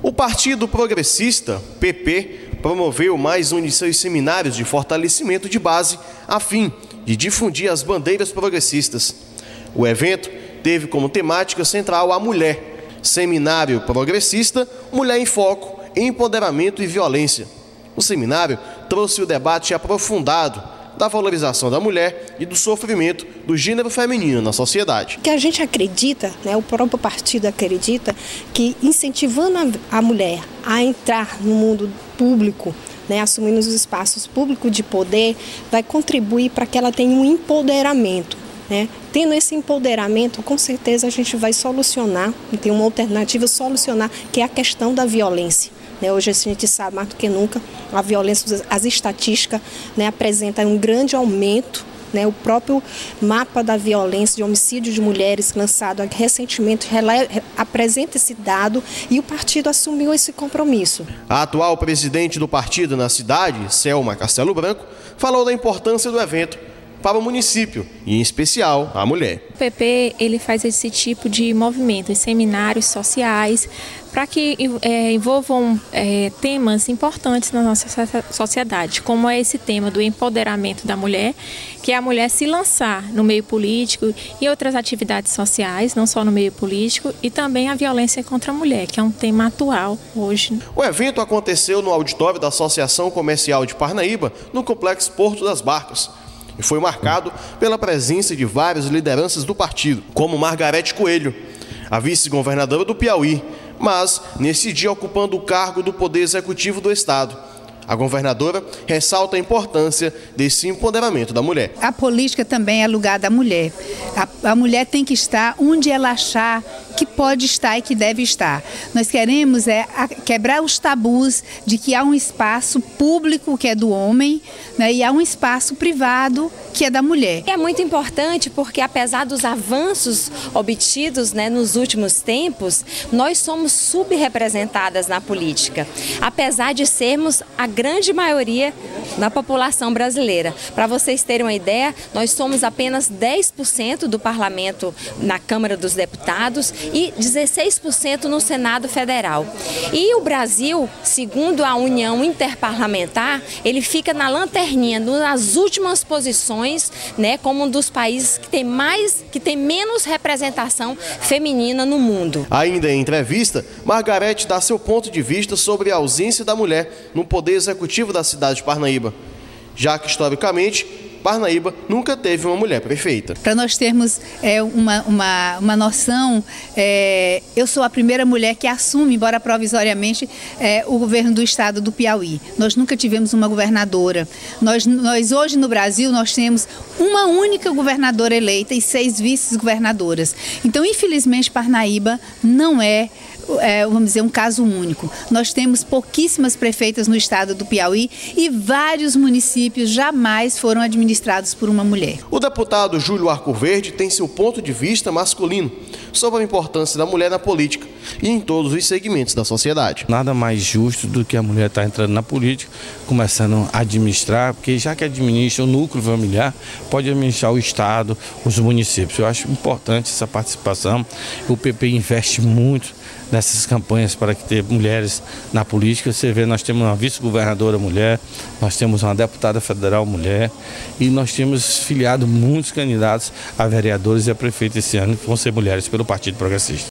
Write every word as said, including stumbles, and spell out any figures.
O Partido Progressista, P P, promoveu mais um de seus seminários de fortalecimento de base a fim de difundir as bandeiras progressistas. O evento teve como temática central a mulher. Seminário Progressista, Mulher em Foco, Empoderamento e Violência. O seminário trouxe o debate aprofundado da valorização da mulher e do sofrimento do gênero feminino na sociedade. Que a gente acredita, né, o próprio partido acredita, que incentivando a, a mulher a entrar no mundo público, né, assumindo os espaços públicos de poder, vai contribuir para que ela tenha um empoderamento. Né? Tendo esse empoderamento, com certeza a gente vai solucionar, tem uma alternativa solucionar, que é a questão da violência. Hoje a gente sabe mais do que nunca, a violência, as estatísticas, né, apresentam um grande aumento, né, o próprio mapa da violência, de homicídio de mulheres lançado recentemente apresenta esse dado e o partido assumiu esse compromisso. A atual presidente do partido na cidade, Selma Castelo Branco, falou da importância do evento para o município e, em especial, a mulher. O P P ele faz esse tipo de movimentos, seminários sociais, para que é, envolvam é, temas importantes na nossa sociedade, como é esse tema do empoderamento da mulher, que é a mulher se lançar no meio político e outras atividades sociais, não só no meio político, e também a violência contra a mulher, que é um tema atual hoje. O evento aconteceu no auditório da Associação Comercial de Parnaíba, no Complexo Porto das Barcas, e foi marcado pela presença de várias lideranças do partido, como Margarete Coelho, a vice-governadora do Piauí, mas nesse dia ocupando o cargo do Poder Executivo do Estado. A governadora ressalta a importância desse empoderamento da mulher. A política também é lugar da mulher. A, a mulher tem que estar onde ela achar que pode estar e que deve estar. Nós queremos é quebrar os tabus de que há um espaço público que é do homem, né, e há um espaço privado que é da mulher. É muito importante porque, apesar dos avanços obtidos, né, nos últimos tempos, nós somos subrepresentadas na política, apesar de sermos a grande maioria da população brasileira. Para vocês terem uma ideia, nós somos apenas dez por cento do parlamento na Câmara dos Deputados e dezesseis por cento no Senado Federal. E o Brasil, segundo a União Interparlamentar, ele fica na lanterninha, nas últimas posições, né, como um dos países que tem mais, que tem menos representação feminina no mundo. Ainda em entrevista, Margarete dá seu ponto de vista sobre a ausência da mulher no Poder Executivo da cidade de Parnaíba, já que, historicamente, Parnaíba nunca teve uma mulher prefeita. Para nós termos é, uma, uma, uma noção, é, eu sou a primeira mulher que assume, embora provisoriamente, é, o governo do estado do Piauí. Nós nunca tivemos uma governadora. Nós, nós hoje no Brasil nós temos uma única governadora eleita e seis vice-governadoras. Então, infelizmente, Parnaíba não é É, vamos dizer, um caso único. Nós temos pouquíssimas prefeitas no estado do Piauí e vários municípios jamais foram administrados por uma mulher. O deputado Júlio Arcoverde tem seu ponto de vista masculino sobre a importância da mulher na política e em todos os segmentos da sociedade. Nada mais justo do que a mulher estar entrando na política, começando a administrar, porque já que administra o núcleo familiar, pode administrar o estado, os municípios. Eu acho importante essa participação. O P P investe muito nessas campanhas para que ter mulheres na política. Você vê, nós temos uma vice-governadora mulher, nós temos uma deputada federal mulher e nós temos filiado muitos candidatos a vereadores e a prefeito esse ano que vão ser mulheres pelo Partido Progressista.